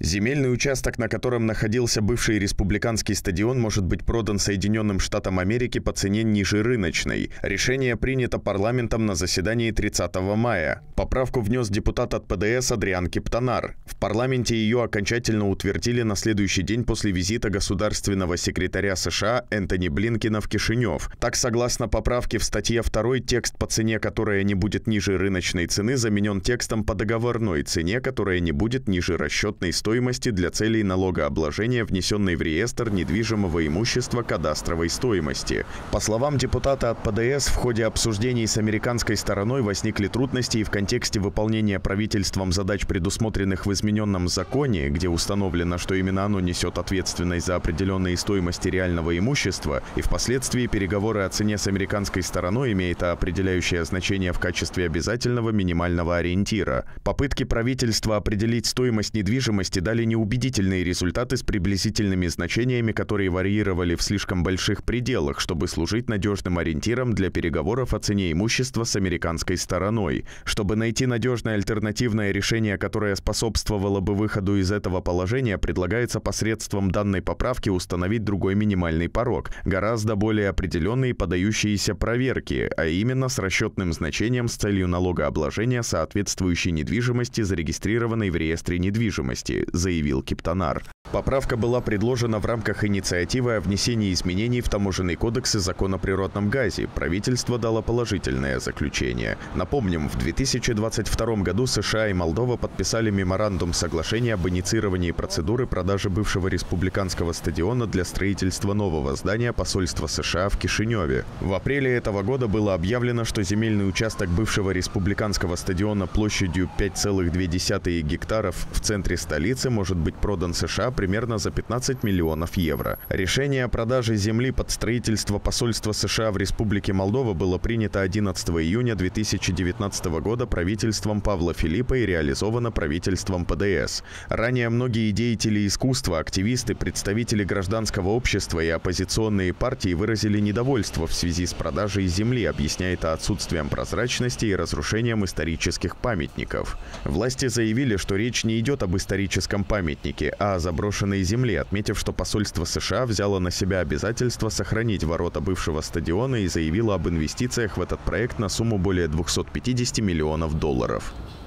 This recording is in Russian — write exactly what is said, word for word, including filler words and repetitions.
Земельный участок, на котором находился бывший республиканский стадион, может быть продан Соединенным Штатам Америки по цене ниже рыночной. Решение принято парламентом на заседании тридцатого мая. Поправку внес депутат от ПДС Адриан Кептонар. В парламенте ее окончательно утвердили на следующий день после визита государственного секретаря США Энтони Блинкена в Кишинев. Так, согласно поправке в статье два, текст по цене, которая не будет ниже рыночной цены, заменен текстом по договорной цене, которая не будет ниже расчетной стоимости стоимости для целей налогообложения, внесенной в реестр недвижимого имущества кадастровой стоимости. По словам депутата от ПДС, в ходе обсуждений с американской стороной возникли трудности и в контексте выполнения правительством задач, предусмотренных в измененном законе, где установлено, что именно оно несет ответственность за определенные стоимости реального имущества, и впоследствии переговоры о цене с американской стороной имеют определяющее значение в качестве обязательного минимального ориентира. Попытки правительства определить стоимость недвижимости дали неубедительные результаты с приблизительными значениями, которые варьировали в слишком больших пределах, чтобы служить надежным ориентиром для переговоров о цене имущества с американской стороной. Чтобы найти надежное альтернативное решение, которое способствовало бы выходу из этого положения, предлагается посредством данной поправки установить другой минимальный порог, гораздо более определенный и подающийся проверке, а именно с расчетным значением с целью налогообложения соответствующей недвижимости, зарегистрированной в реестре недвижимости, заявил Кептонар. Поправка была предложена в рамках инициативы о внесении изменений в Таможенный кодекс и Закон о природном газе. Правительство дало положительное заключение. Напомним, в две тысячи двадцать втором году США и Молдова подписали меморандум соглашения об инициировании процедуры продажи бывшего республиканского стадиона для строительства нового здания посольства США в Кишиневе. В апреле этого года было объявлено, что земельный участок бывшего республиканского стадиона площадью пять целых две десятых гектаров в центре столицы может быть продан США примерно за пятнадцать миллионов евро. Решение о продаже земли под строительство посольства США в Республике Молдова было принято одиннадцатого июня две тысячи девятнадцатого года правительством Павла Филиппа и реализовано правительством ПДС. Ранее многие деятели искусства, активисты, представители гражданского общества и оппозиционные партии выразили недовольство в связи с продажей земли, объясняя это отсутствием прозрачности и разрушением исторических памятников. Власти заявили, что речь не идет об историческом памятнике, а о заброшенной земле, отметив, что посольство США взяло на себя обязательство сохранить ворота бывшего стадиона и заявило об инвестициях в этот проект на сумму более двухсот пятидесяти миллионов долларов.